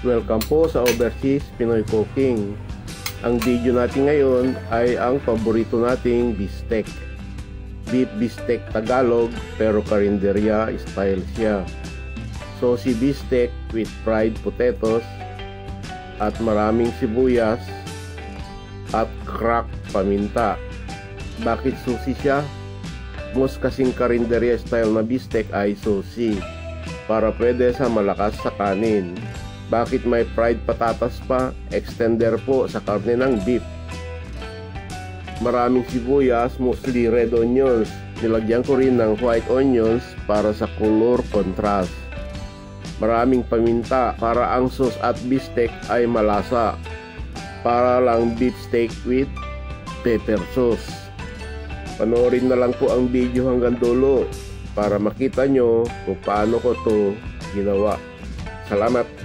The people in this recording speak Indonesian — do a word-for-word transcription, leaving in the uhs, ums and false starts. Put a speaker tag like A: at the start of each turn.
A: Welcome po sa Overseas Pinoy Cooking. Ang video natin ngayon ay ang paborito nating bistek. Beef bistek Tagalog pero karinderya style siya. Saucy bistek with fried potatoes at maraming sibuyas at cracked paminta. Bakit saucy siya? Most kasing karinderya style na bistek ay saucy para pwede sa malakas sa kanin. Bakit may fried patatas pa? Extender po sa karne ng beef. Maraming sibuyas, mostly red onions. Nilagyan ko rin ng white onions para sa color contrast. Maraming paminta para ang sauce at bistek ay malasa. Para lang beef steak with pepper sauce. Panoorin na lang po ang video hanggang dulo para makita nyo kung paano ko to ginawa. Salamat!